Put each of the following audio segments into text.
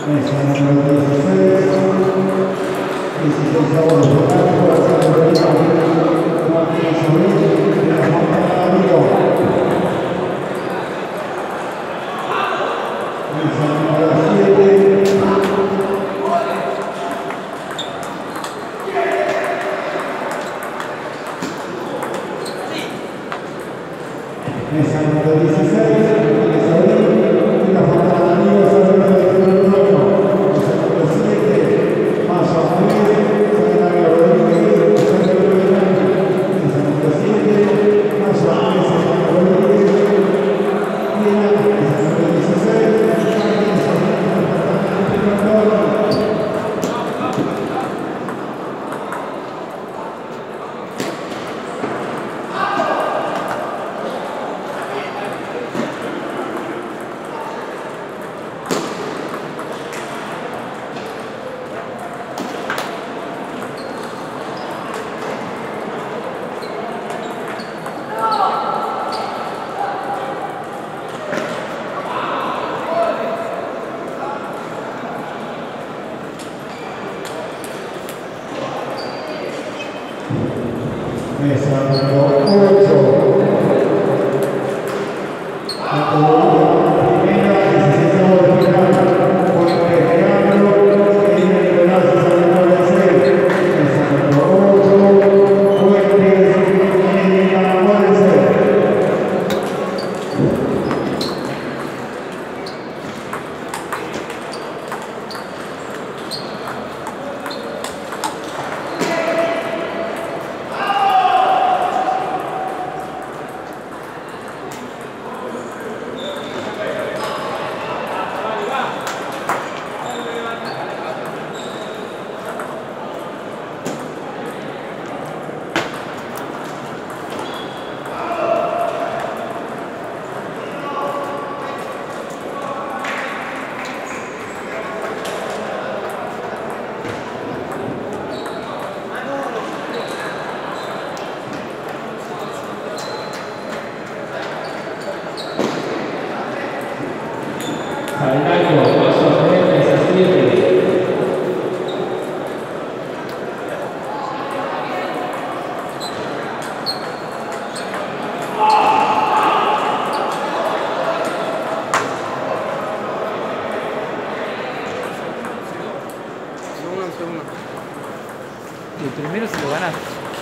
El primero se lo ganaste.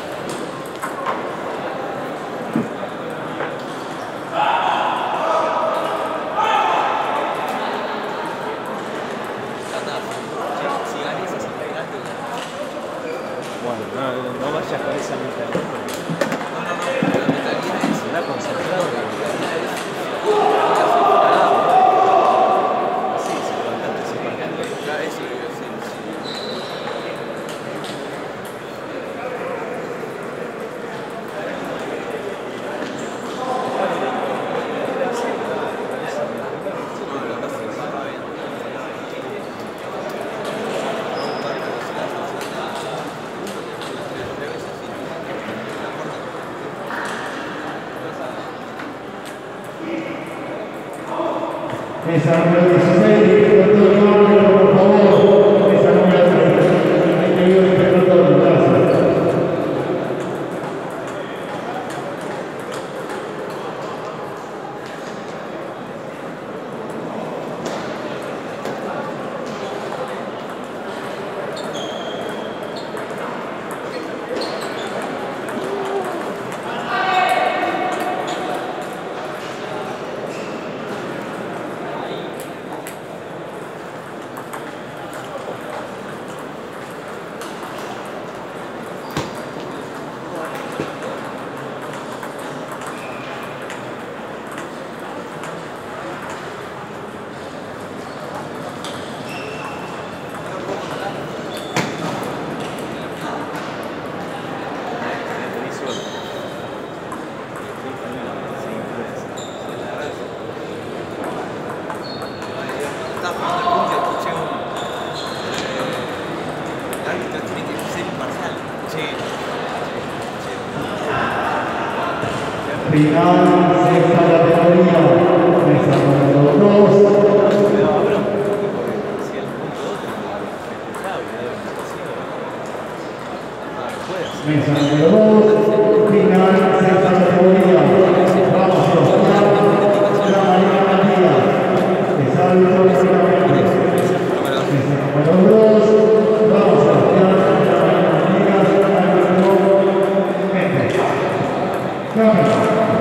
Bueno, no vayas con esa mentalidad. La mentalidad es estar concentrado. Sí, se levantaste, se levantaste. Eso lo Mesa número 16, por favor. Mesa número 16, gracias. Final, sexta categoría, mesa número 2. Mesa número 2, final, sexta categoría. Ramos Sebastián, La Marina Matías, de salto solamente. Mesa número 2, Ramos Sebastián, La Marina Matías, árbitro Méndez. Cambio.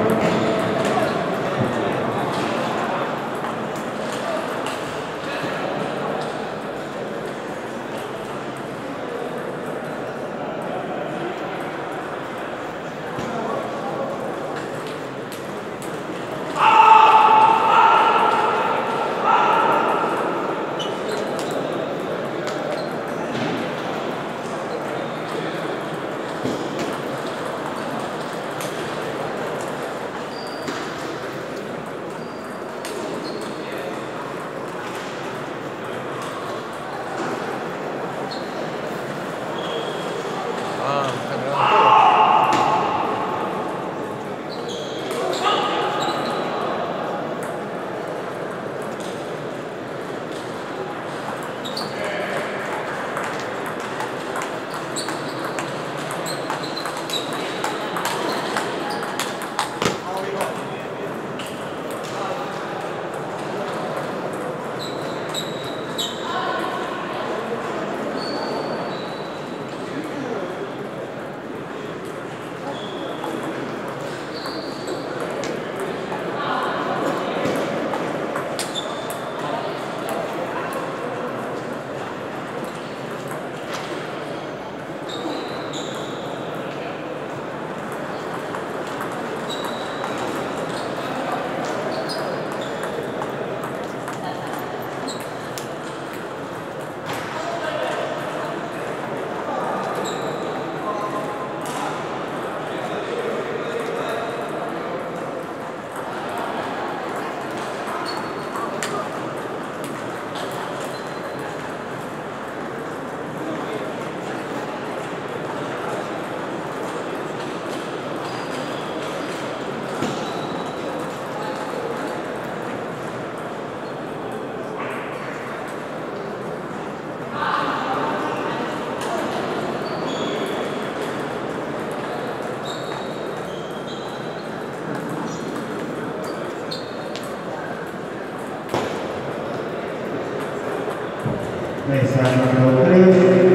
Mesa número 3,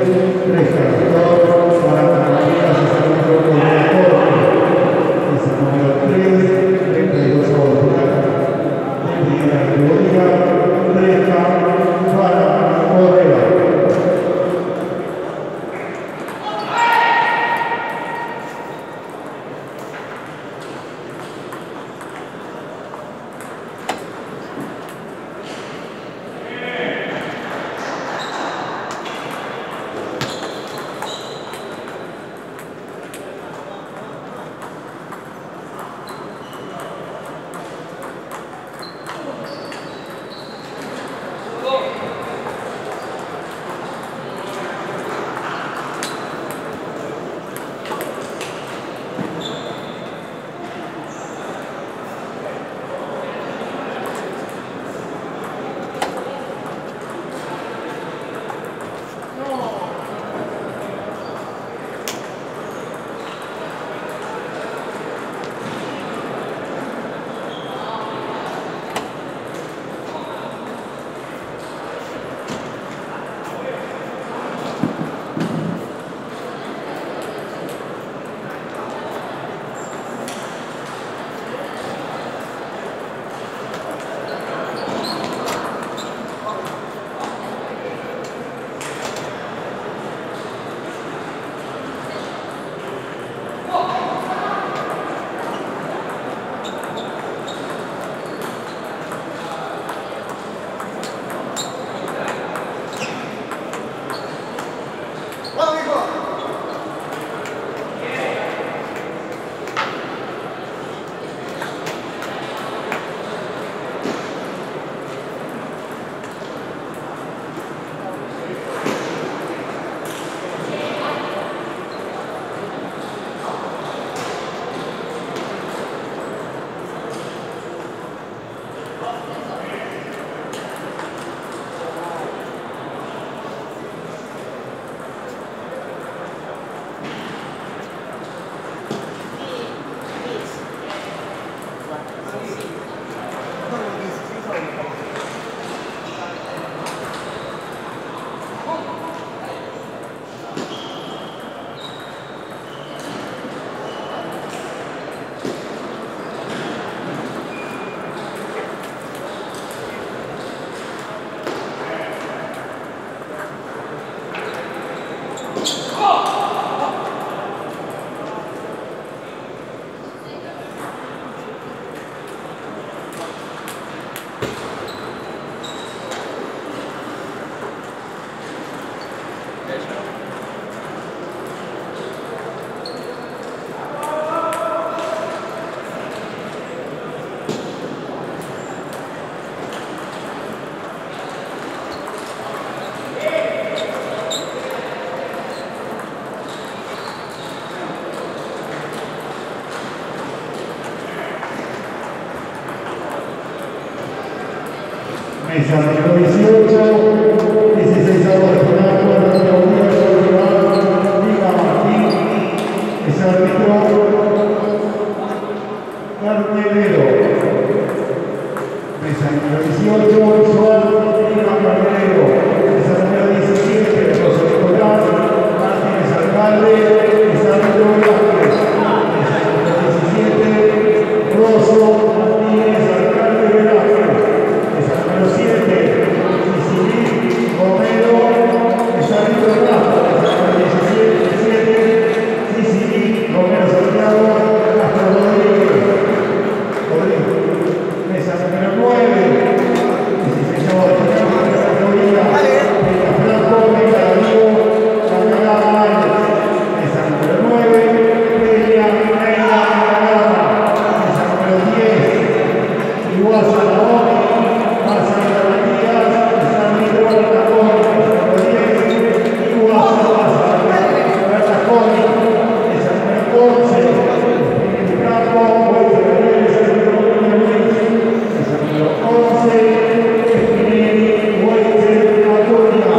3 cartón, para Matías, esa número 1 de la corte. Mesa número 3, 32 horas. En primera categoría, 3 cartón para Correa. Mesa número 18, 16 horas de Liga Martín, es árbitro Cartelero. Mesa número 18, visual, Liga Cartelero. Mesa número 17, Rosa Nicolás, Martínez Alcalde, es árbitro Velázquez. Mesa número 17, Rosso, Martínez Alcalde, Velázquez. Mesa número 7, Sicilí, Romero, es árbitro Rafa. Mesa número 17, Sicilí, Romero Santiago, Castro Rodríguez. Mesa número 9, 16 horas de categoría, Mesa Franco, Mesa Darío, Cacalá Áñez. Mesa número 9, Peña, Neira, Cacalá. Mesa número 10, Iguaza Labón, Marcela Matías, es árbitro Altacón. Mesa número 10, Iguaza Altacón. Mesa número 11, Miguel Franco, Moisés Gabriel, es árbitro Luis. Mesa número 11, Espinelli, Moisés Acuña.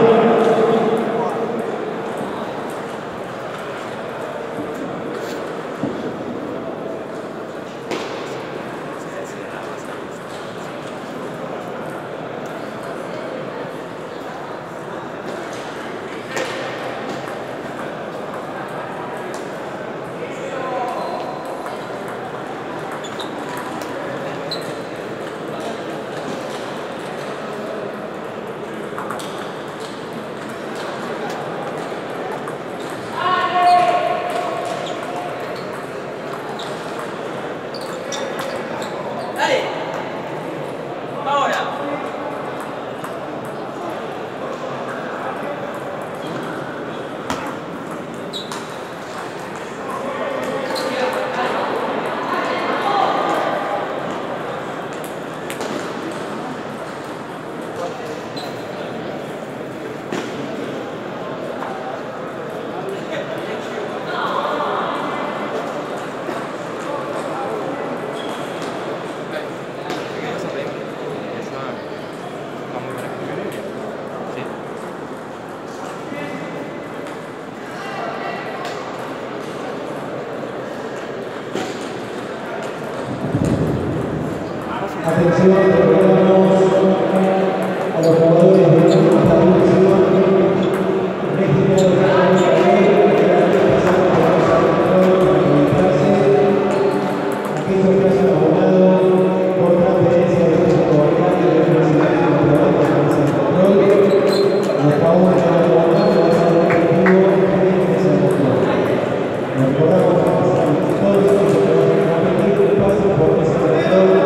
Atención, recordamos a los jugadores de esta división. México de la pasando por esa control para conectarse. Aquellos que hayan abonado por transferencia de México Balcán de la Universidad de Monterrey para ese control. Los favores de la abonado va a ser un objetivo de ese control. Nos recordamos que todos los que van a competir pasan por ese control.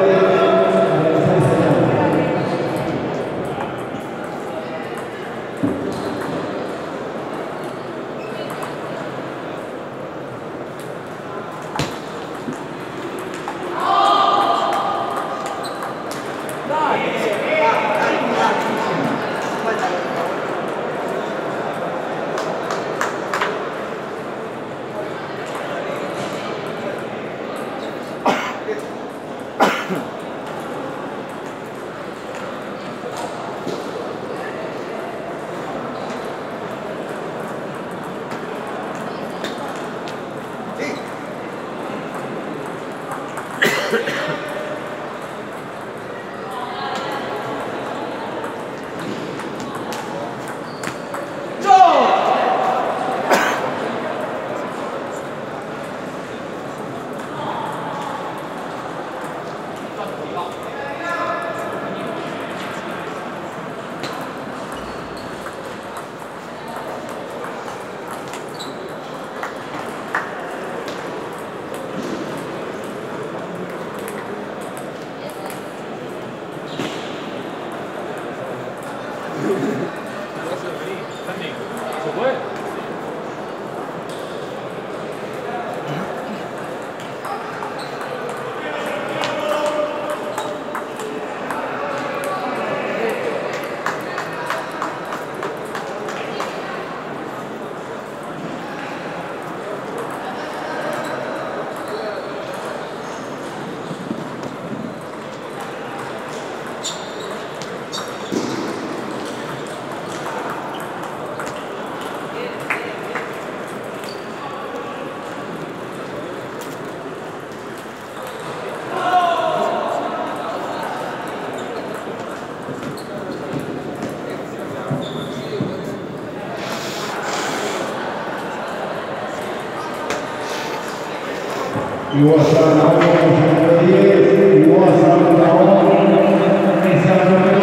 Iwasa Naomi, número 10, Iwasa Naomi, esa número